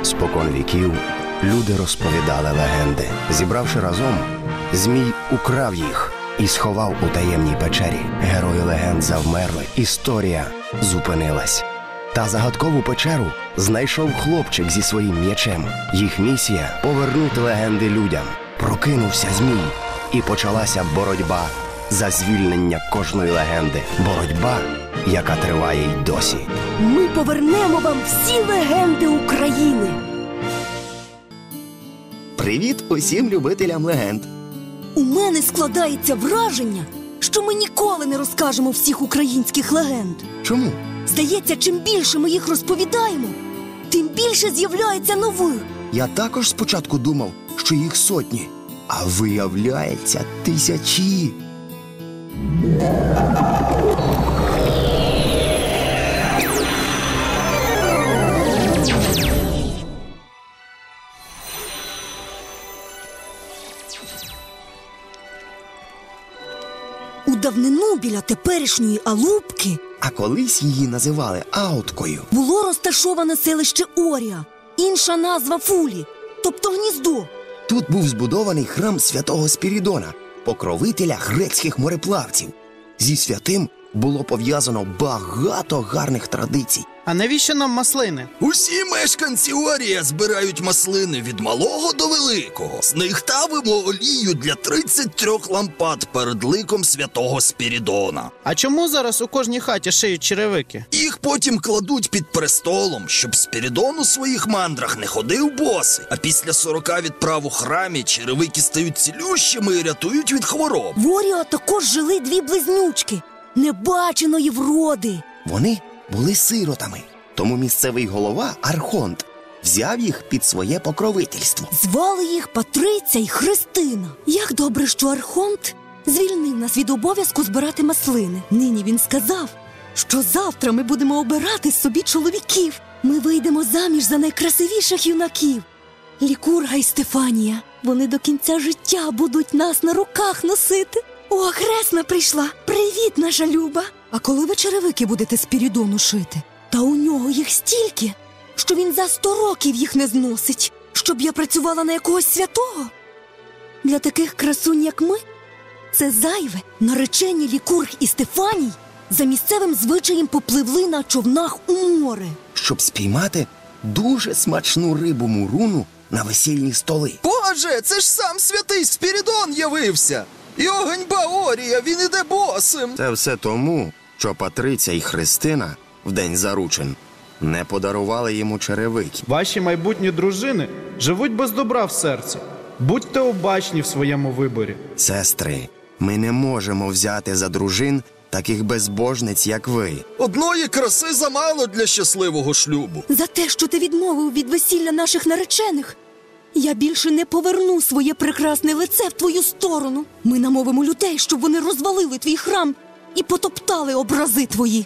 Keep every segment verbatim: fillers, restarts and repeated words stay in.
Спокон віків люди розповідали легенди. Зібравши разом, Змій украв їх і сховав у таємній печері. Герої легенд завмерли, історія зупинилась. Та загадкову печеру знайшов хлопчик зі своїм м'ячем. Їх місія – повернути легенди людям. Прокинувся Змій, і почалася боротьба за звільнення кожної легенди. Боротьба, яка триває й досі. Ми повернемо вам всі легенди України. Привіт усім любителям легенд. У мене складається враження, що ми ніколи не розкажемо всіх українських легенд. Чому? Здається, чим більше ми їх розповідаємо, тим більше з'являється нових. Я також спочатку думав, що їх сотні, а виявляється тисячі. У давнину біля теперішньої Алубки, А колись її називали Ауткою, було розташоване селище Орія, інша назва Фулі, тобто гніздо. Тут був збудований храм святого Спірідона, покровителя грецьких мореплавців. Зі святим було пов'язано багато гарних традицій. А навіщо нам маслини? Усі мешканці Орія збирають маслини від малого до великого. З них ставимо олію для тридцять трьох лампад перед ликом святого Спірідона. А чому зараз у кожній хаті шиють черевики? Їх потім кладуть під престолом, щоб Спірідон у своїх мандрах не ходив босий. А після сорока відправ у храмі черевики стають цілющими і рятують від хвороб. В Оріо також жили дві близнючки небаченої вроди. Вони були сиротами, тому місцевий голова Архонт взяв їх під своє покровительство. Звали їх Патриця і Христина. Як добре, що Архонт звільнив нас від обов'язку збирати маслини. Нині він сказав, що завтра ми будемо обирати собі чоловіків. Ми вийдемо заміж за найкрасивіших юнаків. Лікурга і Стефанія. Вони до кінця життя будуть нас на руках носити. О, хресна прийшла. Привіт, наша Люба. А коли ви черевики будете Спірідону шити? Та у нього їх стільки, що він за сто років їх не зносить. Щоб я працювала на якогось святого? Для таких красунь, як ми, це зайве. Наречені Лікург і Стефаній за місцевим звичаєм попливли на човнах у море. Щоб спіймати дуже смачну рибу муруну на весільні столи. Боже, це ж сам святий Спірідон явився! І огоньба Орія, він іде босим! Це все тому, що Патриця і Христина в день заручин не подарували йому черевики. Ваші майбутні дружини живуть без добра в серці. Будьте обачні в своєму виборі. Сестри, ми не можемо взяти за дружин таких безбожниць, як ви. Одної краси замало для щасливого шлюбу. За те, що ти відмовив від весілля наших наречених, я більше не поверну своє прекрасне лице в твою сторону. Ми намовимо людей, щоб вони розвалили твій храм і потоптали образи твої.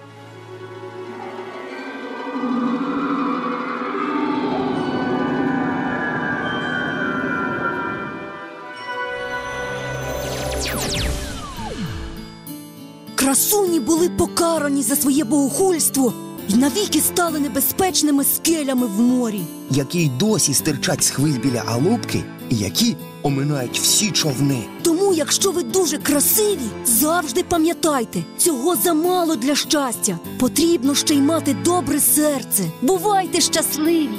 Красуні були покарані за своє богохульство і навіки стали небезпечними скелями в морі, Які й досі стирчать з хвиль біля Алубки і які оминають всі човни. Тому, якщо ви дуже красиві, завжди пам'ятайте, цього замало для щастя. Потрібно ще й мати добре серце. Бувайте щасливі!